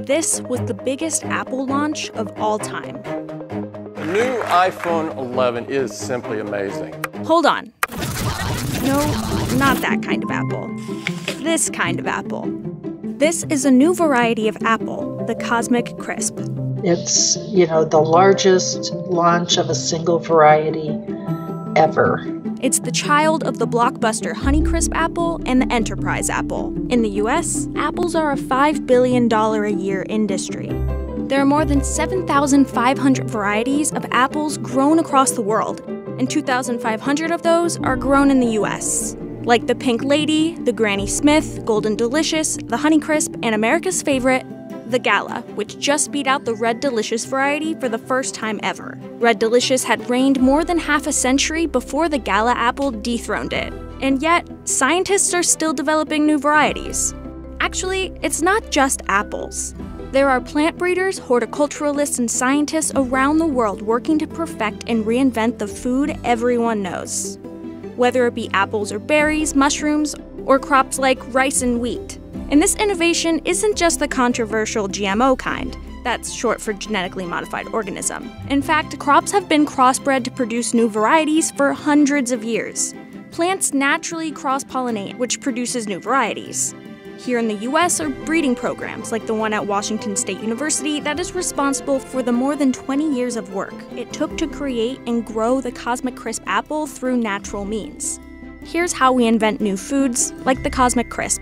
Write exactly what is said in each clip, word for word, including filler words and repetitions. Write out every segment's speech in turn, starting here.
this was the biggest Apple launch of all time. The new iPhone eleven is simply amazing. Hold on. No, not that kind of apple. This kind of apple. This is a new variety of apple, the Cosmic Crisp. It's, you know, the largest launch of a single variety ever. It's the child of the blockbuster Honeycrisp apple and the Enterprise apple. In the U S, apples are a five billion dollars a year industry. There are more than seven thousand five hundred varieties of apples grown across the world, and two thousand five hundred of those are grown in the U S, like the Pink Lady, the Granny Smith, Golden Delicious, the Honeycrisp, and America's favorite, the Gala, which just beat out the Red Delicious variety for the first time ever. Red Delicious had reigned more than half a century before the Gala apple dethroned it. And yet, scientists are still developing new varieties. Actually, it's not just apples. There are plant breeders, horticulturalists, and scientists around the world working to perfect and reinvent the food everyone knows. Whether it be apples or berries, mushrooms, or crops like rice and wheat. And this innovation isn't just the controversial G M O kind. That's short for genetically modified organism. In fact, crops have been crossbred to produce new varieties for hundreds of years. Plants naturally cross-pollinate, which produces new varieties. Here in the U S are breeding programs like the one at Washington State University that is responsible for the more than twenty years of work it took to create and grow the Cosmic Crisp apple through natural means. Here's how we invent new foods, like the Cosmic Crisp.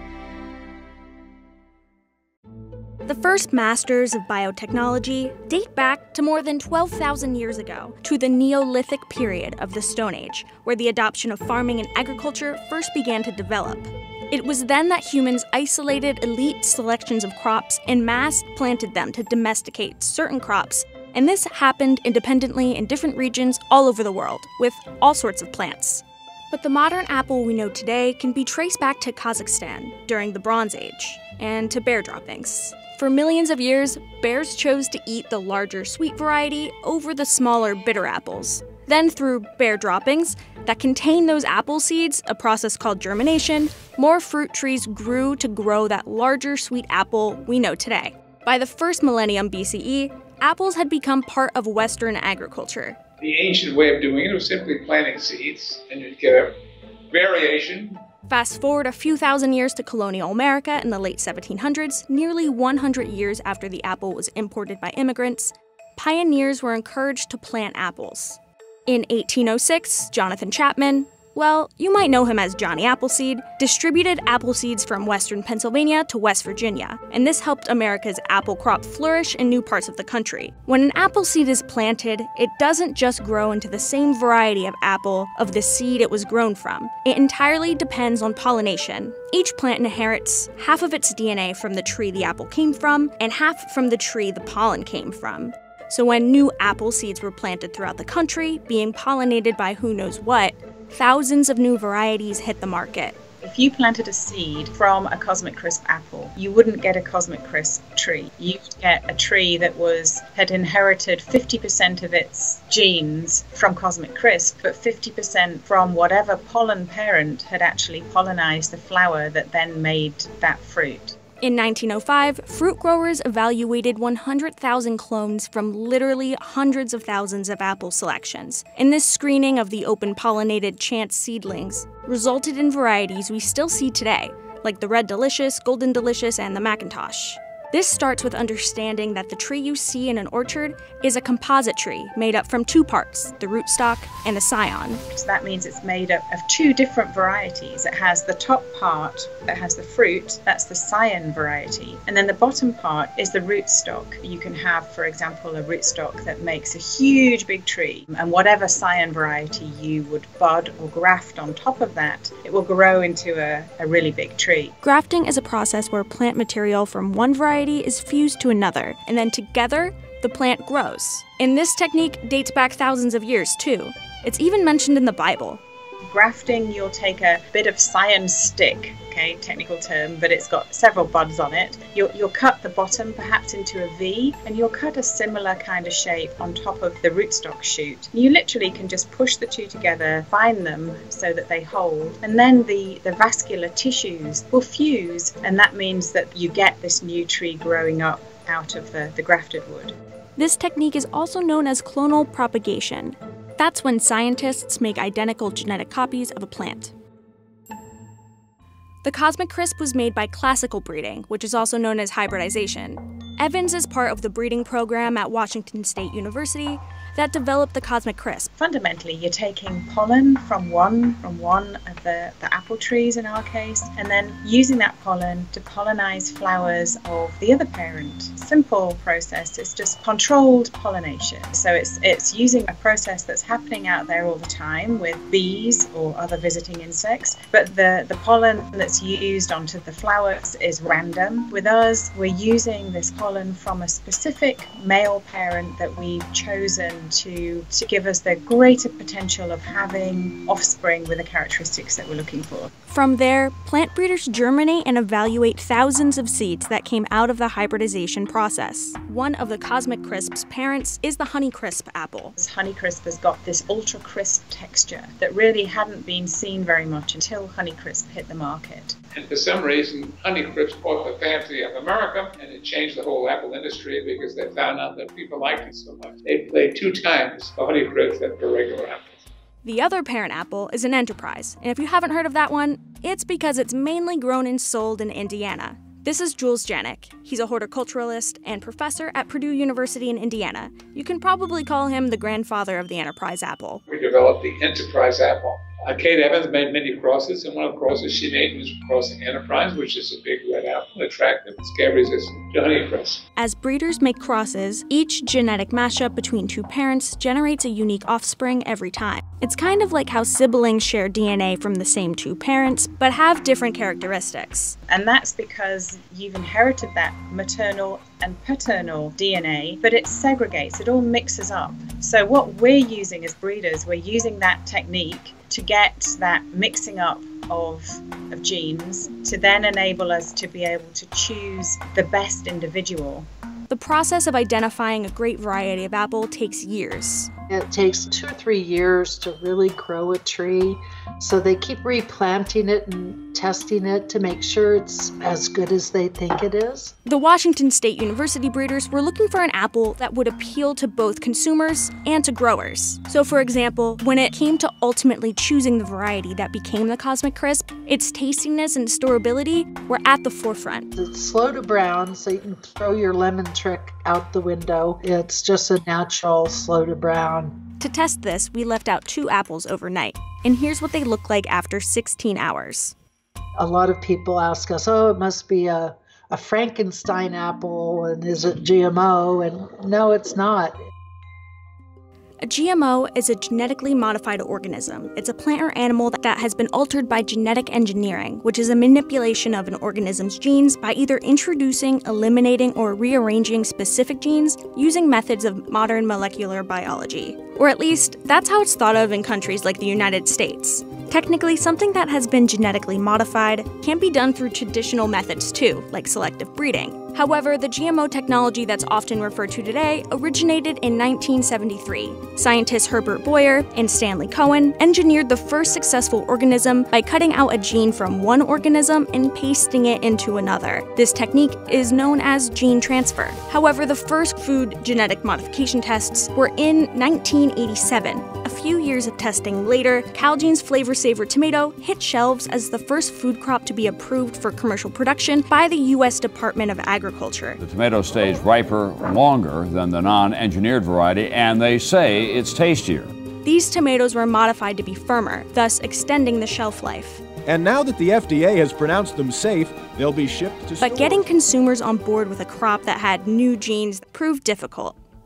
The first masters of biotechnology date back to more than twelve thousand years ago, to the Neolithic period of the Stone Age, where the adoption of farming and agriculture first began to develop. It was then that humans isolated elite selections of crops and mass planted them to domesticate certain crops, and this happened independently in different regions all over the world, with all sorts of plants. But the modern apple we know today can be traced back to Kazakhstan during the Bronze Age, and to bear droppings. For millions of years, bears chose to eat the larger sweet variety over the smaller bitter apples. Then through bear droppings that contain those apple seeds, a process called germination, more fruit trees grew to grow that larger sweet apple we know today. By the first millennium B C E, apples had become part of Western agriculture. The ancient way of doing it was simply planting seeds, and you'd get a variation. Fast forward a few thousand years to colonial America in the late seventeen hundreds, nearly one hundred years after the apple was imported by immigrants, pioneers were encouraged to plant apples. In eighteen oh six, Jonathan Chapman, well, you might know him as Johnny Appleseed, distributed apple seeds from western Pennsylvania to West Virginia, and this helped America's apple crop flourish in new parts of the country. When an apple seed is planted, it doesn't just grow into the same variety of apple of the seed it was grown from. It entirely depends on pollination. Each plant inherits half of its D N A from the tree the apple came from, and half from the tree the pollen came from. So when new apple seeds were planted throughout the country, being pollinated by who knows what, thousands of new varieties hit the market. If you planted a seed from a Cosmic Crisp apple, you wouldn't get a Cosmic Crisp tree. You'd get a tree that was had inherited fifty percent of its genes from Cosmic Crisp, but fifty percent from whatever pollen parent had actually pollinized the flower that then made that fruit. In nineteen oh five, fruit growers evaluated one hundred thousand clones from literally hundreds of thousands of apple selections. And this screening of the open-pollinated chance seedlings resulted in varieties we still see today, like the Red Delicious, Golden Delicious, and the Macintosh. This starts with understanding that the tree you see in an orchard is a composite tree made up from two parts, the rootstock and the scion. So that means it's made up of two different varieties. It has the top part that has the fruit, that's the scion variety, and then the bottom part is the rootstock. You can have, for example, a rootstock that makes a huge big tree, and whatever scion variety you would bud or graft on top of that, it will grow into a, a really big tree. Grafting is a process where plant material from one variety is fused to another, and then together, the plant grows. And this technique dates back thousands of years, too. It's even mentioned in the Bible. Grafting, you'll take a bit of scion stick, okay, technical term, but it's got several buds on it. You'll, you'll cut the bottom perhaps into a V, and you'll cut a similar kind of shape on top of the rootstock shoot. You literally can just push the two together, bind them so that they hold, and then the, the vascular tissues will fuse, and that means that you get this new tree growing up out of the, the grafted wood. This technique is also known as clonal propagation. That's when scientists make identical genetic copies of a plant. The Cosmic Crisp was made by classical breeding, which is also known as hybridization. Evans is part of the breeding program at Washington State University that developed the Cosmic Crisp. Fundamentally, you're taking pollen from one from one of the, the apple trees in our case, and then using that pollen to pollinize flowers of the other parent. Simple process, it's just controlled pollination. So it's it's using a process that's happening out there all the time with bees or other visiting insects, but the, the pollen that's used onto the flowers is random. With us, we're using this pollen from a specific male parent that we've chosen To, to give us the greater potential of having offspring with the characteristics that we're looking for. From there, plant breeders germinate and evaluate thousands of seeds that came out of the hybridization process. One of the Cosmic Crisp's parents is the Honeycrisp apple. This Honeycrisp has got this ultra crisp texture that really hadn't been seen very much until Honeycrisp hit the market. And for some reason, Honeycrisp caught the fancy of America, and it changed the whole apple industry because they found out that people liked it so much. They played two times for Honeycrisp than for regular apples. The other parent apple is an enterprise, and if you haven't heard of that one, it's because it's mainly grown and sold in Indiana. This is Jules Janik. He's a horticulturalist and professor at Purdue University in Indiana. You can probably call him the grandfather of the enterprise apple. We developed the enterprise apple. Uh, Kate Evans made many crosses, and one of the crosses she made was crossing Enterprise, which is a big red apple, attractive and scare resistant to Honeycrisp. As breeders make crosses, each genetic mashup between two parents generates a unique offspring every time. It's kind of like how siblings share D N A from the same two parents, but have different characteristics. And that's because you've inherited that maternal and paternal D N A, but it segregates, it all mixes up. So what we're using as breeders, we're using that technique to get that mixing up of, of genes to then enable us to be able to choose the best individual. The process of identifying a great variety of apple takes years. It takes two or three years to really grow a tree, so they keep replanting it and testing it to make sure it's as good as they think it is. The Washington State University breeders were looking for an apple that would appeal to both consumers and to growers. So for example, when it came to ultimately choosing the variety that became the Cosmic Crisp, its tastiness and storability were at the forefront. It's slow to brown, so you can throw your lemon trick out the window. It's just a natural slow to brown. To test this, we left out two apples overnight, and here's what they look like after sixteen hours. A lot of people ask us, oh, it must be a, a Frankenstein apple, and is it G M O? And no, it's not. A G M O is a genetically modified organism. It's a plant or animal that has been altered by genetic engineering, which is a manipulation of an organism's genes by either introducing, eliminating, or rearranging specific genes using methods of modern molecular biology. Or at least, that's how it's thought of in countries like the United States. Technically, something that has been genetically modified can be done through traditional methods too, like selective breeding. However, the G M O technology that's often referred to today originated in nineteen seventy-three. Scientists Herbert Boyer and Stanley Cohen engineered the first successful organism by cutting out a gene from one organism and pasting it into another. This technique is known as gene transfer. However, the first food genetic modification tests were in nineteen eighty-seven. A few years of testing later, Calgene's Flavor Saver tomato hit shelves as the first food crop to be approved for commercial production by the U S Department of Agriculture. The tomato stays riper longer than the non-engineered variety, and they say it's tastier. These tomatoes were modified to be firmer, thus extending the shelf life. And now that the F D A has pronounced them safe, they'll be shipped to stores. But getting consumers on board with a crop that had new genes proved difficult.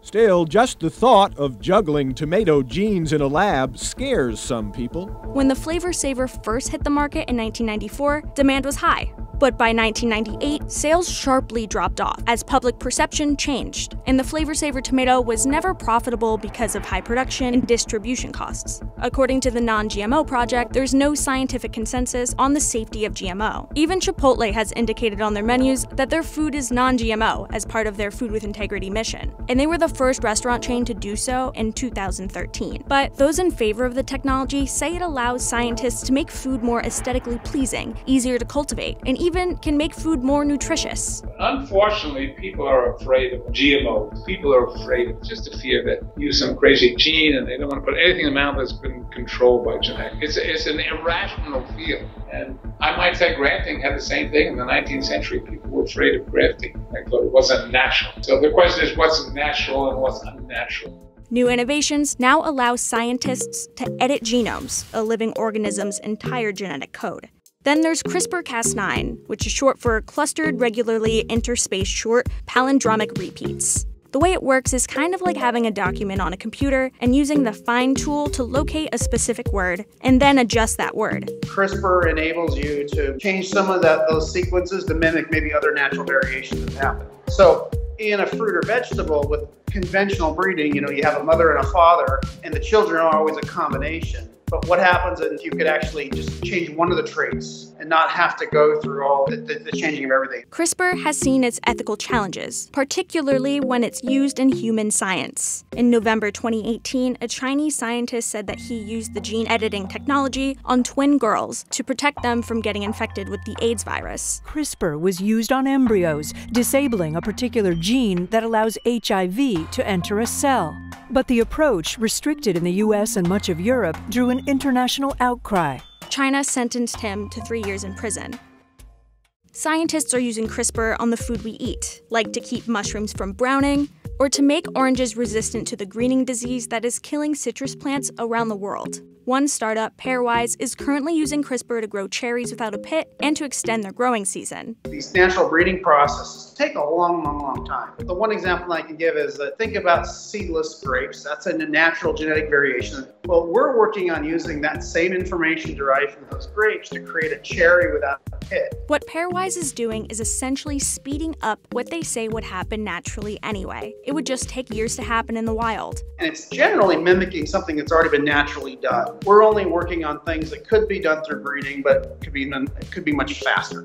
Still, just the thought of juggling tomato genes in a lab scares some people. When the Flavor Saver first hit the market in nineteen ninety-four, demand was high. But by nineteen ninety-eight, sales sharply dropped off as public perception changed, and the Flavor Saver tomato was never profitable because of high production and distribution costs. According to the Non G M O Project, there's no scientific consensus on the safety of G M O. Even Chipotle has indicated on their menus that their food is non G M O as part of their Food with Integrity mission, and they were the first restaurant chain to do so in two thousand thirteen. But those in favor of the technology say it allows scientists to make food more aesthetically pleasing, easier to cultivate, and even even can make food more nutritious. Unfortunately, people are afraid of G M Os. People are afraid of just the fear that use some crazy gene and they don't want to put anything in the mouth that's been controlled by genetics. It's, it's an irrational fear. And I might say grafting had the same thing in the nineteenth century. People were afraid of grafting. They thought it wasn't natural. So the question is what's natural and what's unnatural? New innovations now allow scientists to edit genomes, a living organism's entire genetic code. Then there's CRISPR Cas nine, which is short for Clustered Regularly Interspaced Short Palindromic Repeats. The way it works is kind of like having a document on a computer and using the find tool to locate a specific word and then adjust that word. CRISPR enables you to change some of that, those sequences to mimic maybe other natural variations that happen. So in a fruit or vegetable with conventional breeding, you know, you have a mother and a father, and the children are always a combination. But what happens is you could actually just change one of the traits and not have to go through all the, the, the changing of everything. CRISPR has seen its ethical challenges, particularly when it's used in human science. In November twenty eighteen, a Chinese scientist said that he used the gene editing technology on twin girls to protect them from getting infected with the AIDS virus. CRISPR was used on embryos, disabling a particular gene that allows H I V to enter a cell. But the approach, restricted in the U S and much of Europe, drew an international outcry. China sentenced him to three years in prison. Scientists are using CRISPR on the food we eat, like to keep mushrooms from browning, or to make oranges resistant to the greening disease that is killing citrus plants around the world. One startup, Pairwise, is currently using CRISPR to grow cherries without a pit and to extend their growing season. These natural breeding processes take a long, long, long time. But the one example I can give is uh, think about seedless grapes. That's a natural genetic variation. Well, we're working on using that same information derived from those grapes to create a cherry without a pit. What Pairwise is doing is essentially speeding up what they say would happen naturally anyway. It would just take years to happen in the wild. And it's generally mimicking something that's already been naturally done. We're only working on things that could be done through breeding, but could be done, it could be much faster.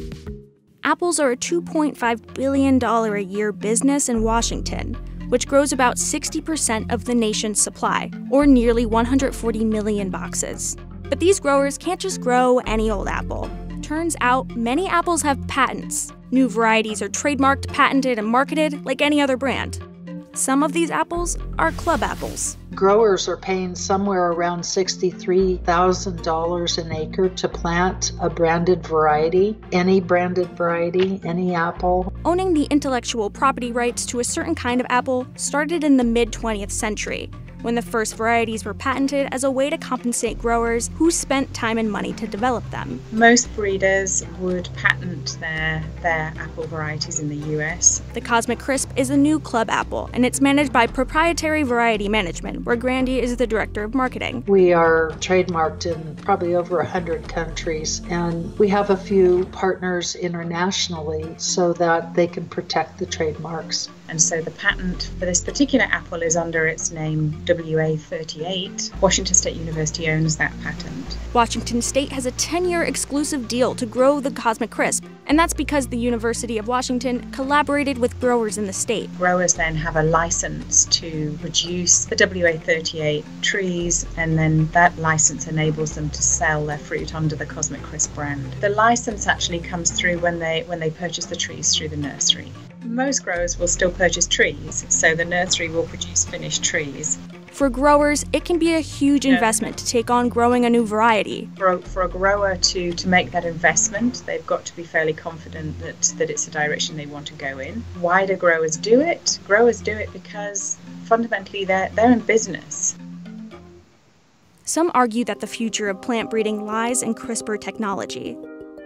Apples are a two point five billion dollars a year business in Washington, which grows about sixty percent of the nation's supply, or nearly one hundred forty million boxes. But these growers can't just grow any old apple. Turns out, many apples have patents. New varieties are trademarked, patented, and marketed like any other brand. Some of these apples are club apples. Growers are paying somewhere around sixty-three thousand dollars an acre to plant a branded variety, any branded variety, any apple. Owning the intellectual property rights to a certain kind of apple started in the mid twentieth century, when the first varieties were patented as a way to compensate growers who spent time and money to develop them. Most breeders would patent their, their apple varieties in the U S. The Honeycrisp is a new club apple, and it's managed by Proprietary Variety Management, where Grandy is the director of marketing. We are trademarked in probably over one hundred countries, and we have a few partners internationally so that they can protect the trademarks. And so the patent for this particular apple is under its name W A thirty-eight. Washington State University owns that patent. Washington State has a ten-year exclusive deal to grow the Honeycrisp, and that's because the University of Washington collaborated with growers in the state. Growers then have a license to produce the W A thirty-eight trees, and then that license enables them to sell their fruit under the Honeycrisp brand. The license actually comes through when they when they purchase the trees through the nursery. Most growers will still purchase trees, so the nursery will produce finished trees. For growers, it can be a huge yeah. investment to take on growing a new variety. For a, for a grower to, to make that investment, they've got to be fairly confident that, that it's a direction they want to go in. Why do growers do it? Growers do it because fundamentally they're, they're in business. Some argue that the future of plant breeding lies in CRISPR technology.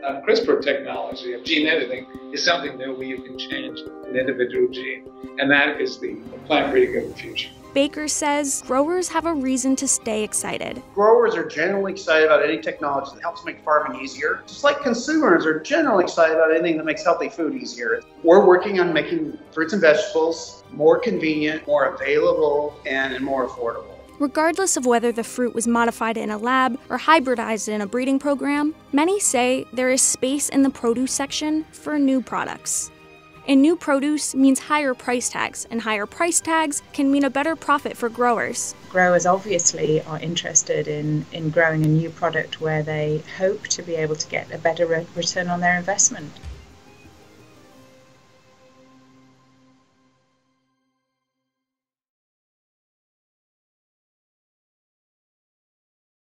Uh, CRISPR technology of gene editing is something new where you can change an individual gene, and that is the plant breeding of the future. Baker says growers have a reason to stay excited. Growers are generally excited about any technology that helps make farming easier, just like consumers are generally excited about anything that makes healthy food easier. We're working on making fruits and vegetables more convenient, more available, and more affordable. Regardless of whether the fruit was modified in a lab or hybridized in a breeding program, many say there is space in the produce section for new products. And new produce means higher price tags, and higher price tags can mean a better profit for growers. Growers obviously are interested in, in growing a new product where they hope to be able to get a better re- return on their investment.